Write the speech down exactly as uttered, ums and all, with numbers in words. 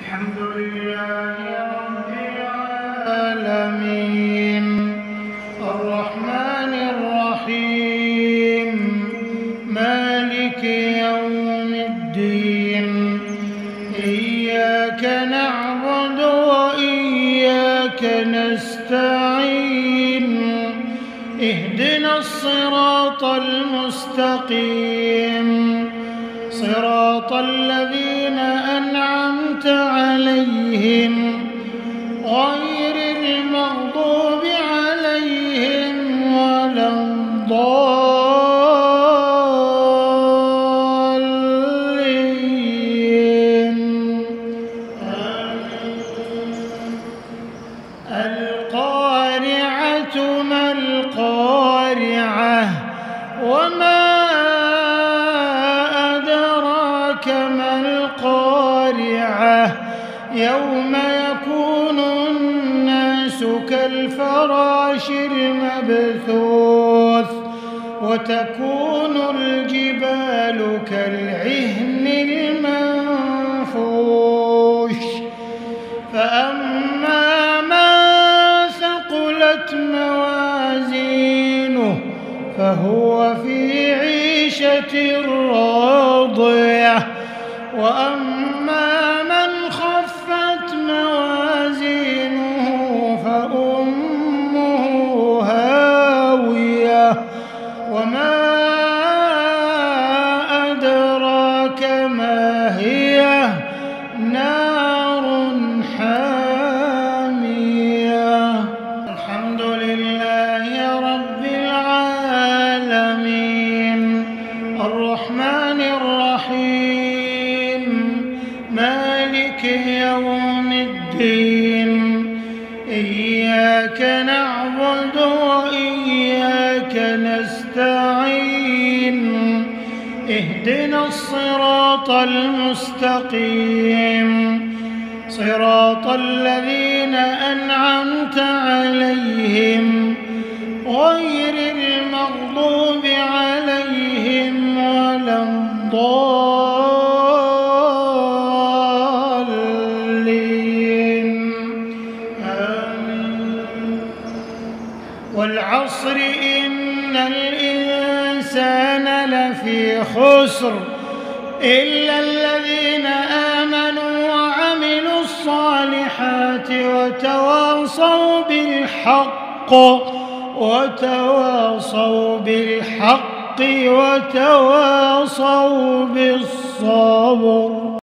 الحمد لله رب العالمين الرحمن الرحيم مالك يوم الدين إياك نعبد وإياك نستعين اهدنا الصراط المستقيم صراط الذين أنعمت عليهم غير المغضوب عليهم ولا الضالين. القارعة ما القارعة وما ما القارعة يوم يكون الناس كالفراش المبثوث وتكون الجبال كالعهن المنفوش فأما من ثقلت موازينه فهو في عيشة راضية وأما من خفت موازينه فأمه هاوية وما أدراك ما هي نار حامية. الحمد لله رب العالمين الرحمن الرحيم مالك يوم الدين إياك نعبد وإياك نستعين اهدنا الصراط المستقيم صراط الذين أنعمت عليهم غير المغضوب عليهم ولا الضالين. والعصر إن الإنسان لفي خسر إلا الذين آمنوا وعملوا الصالحات وتواصوا بالحق وتواصوا بالحق وتواصوا بالصبر.